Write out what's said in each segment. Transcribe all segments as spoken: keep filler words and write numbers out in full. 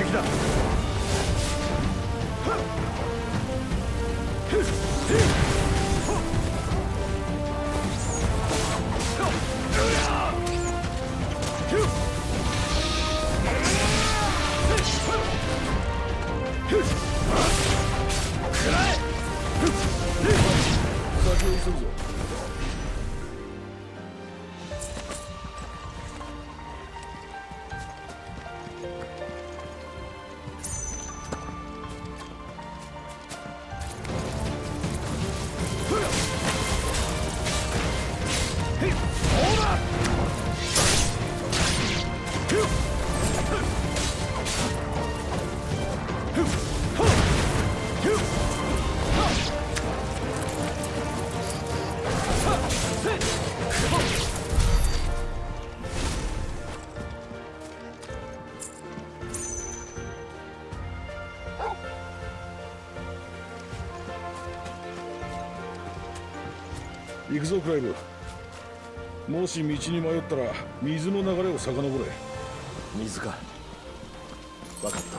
撃だ。先を急ぐぞ。行くぞクライブ。もし道に迷ったら水の流れを遡れ。 水か。分かった。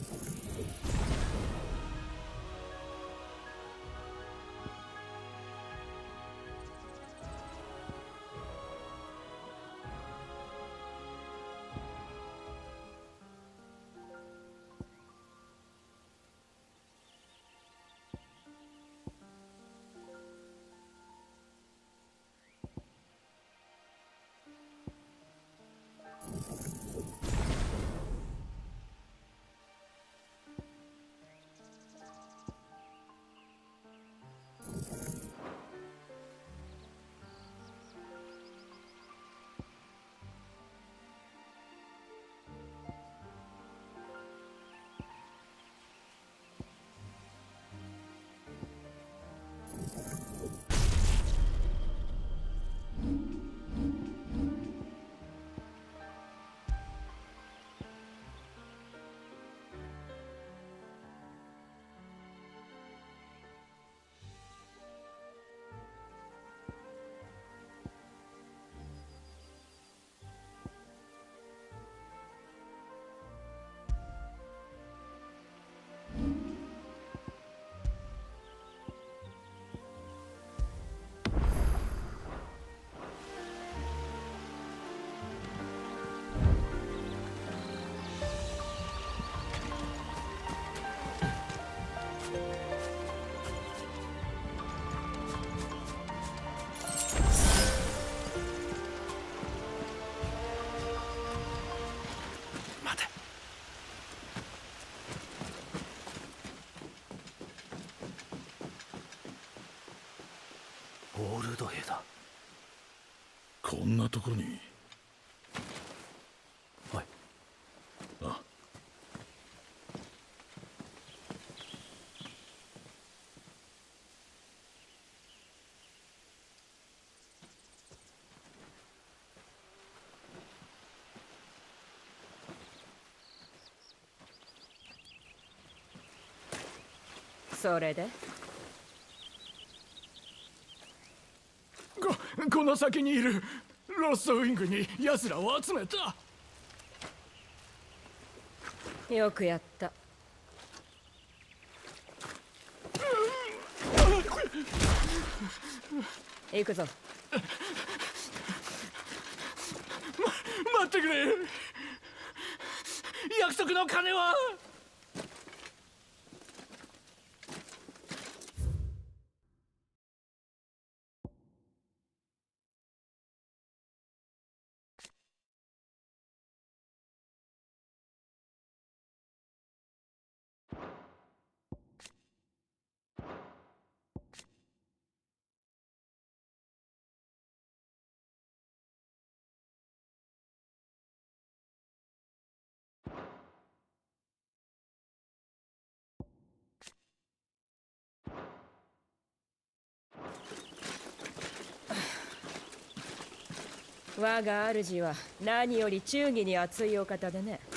オールド兵だ。 こんなところに。 はい。 あ。 それでこ, この先にいるロストウィングに奴らを集めた。 よくやった。行くぞ。 ま、待ってくれ。約束の金は。 我が主は何より忠義に熱いお方でね。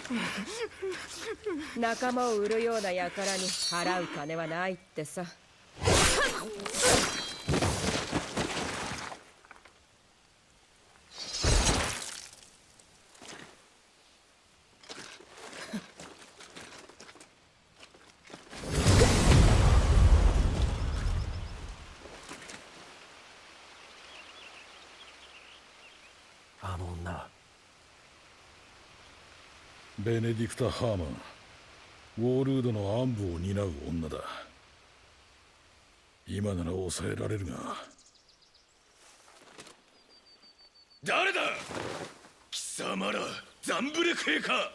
仲間を売るような輩に払う金はないってさ。 あの女。 ベネディクタ・ハーマン、ウォールードの暗部を担う女だ。今なら抑えられるが。 誰だ？貴様らザンブレク兵か？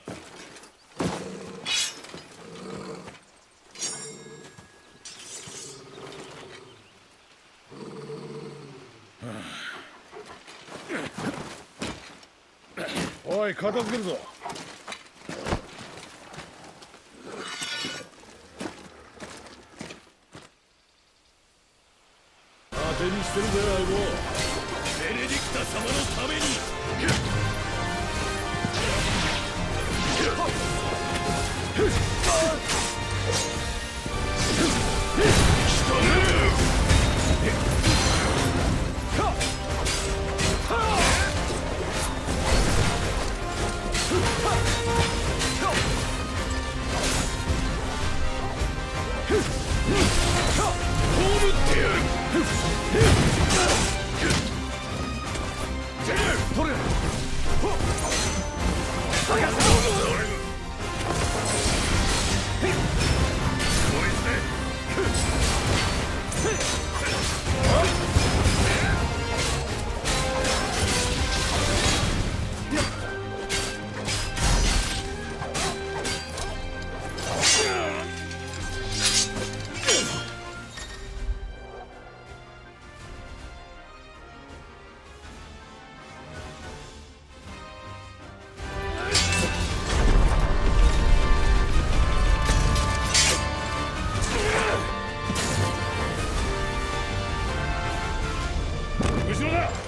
おい、片付けるぞ。当てにしてるぜ、相棒。 ベネディクタ様のために。 ってやる。 取れ。 後ろだ。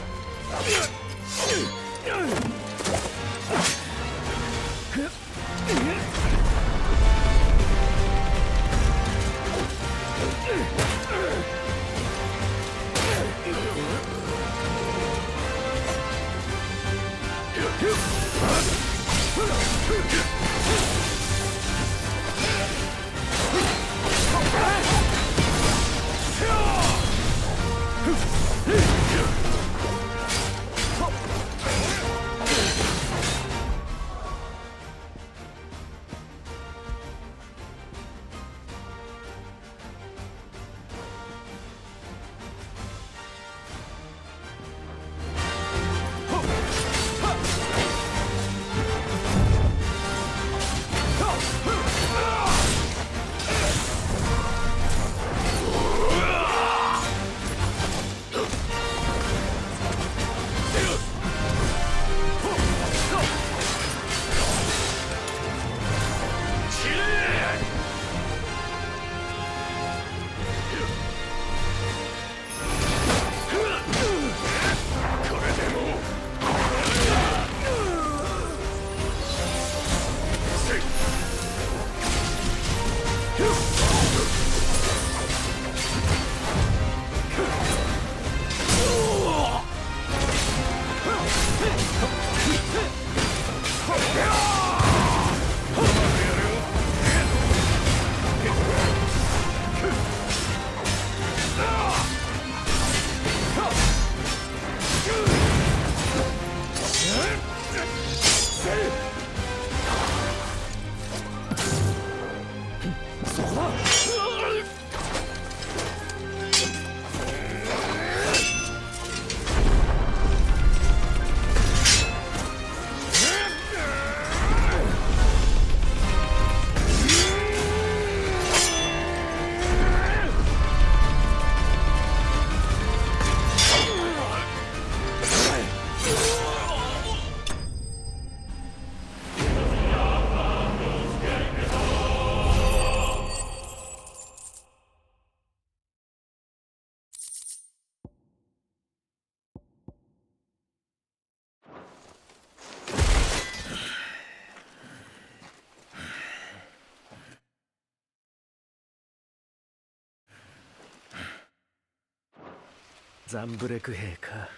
ザンブレク兵か。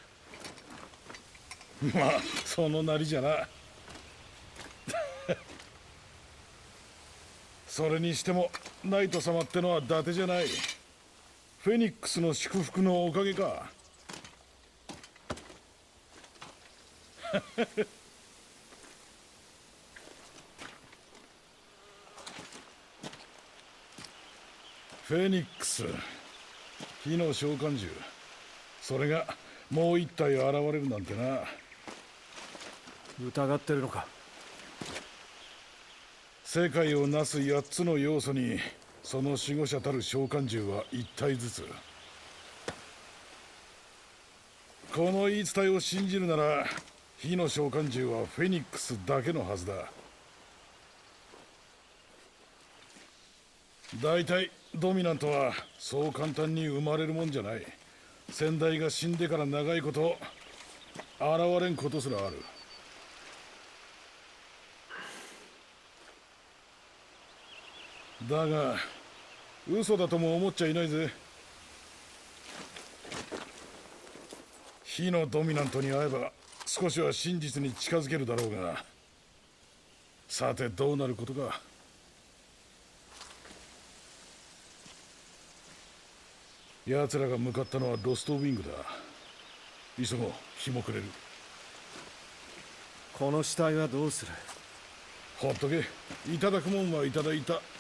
まあそのなりじゃな。それにしてもナイト様ってのは伊達じゃない。フェニックスの祝福のおかげか。フェニックス、火の召喚獣、それがもう一体現れるなんてな。 疑ってるのか。 世界をなす八つの要素にその守護者たる召喚獣は一体ずつ。この言い伝えを信じるなら火の召喚獣はフェニックスだけのはずだ。大体ドミナントはそう簡単に生まれるもんじゃない。先代が死んでから長いこと現れんことすらある。だが嘘だとも思っちゃいないぜ。火のドミナントに会えば少しは真実に近づけるだろうが、さてどうなることか。 奴らが向かったのはロストウィングだ。急ごう、日も暮れる。 この死体はどうする？ ほっとけ。いただくもんはいただいた。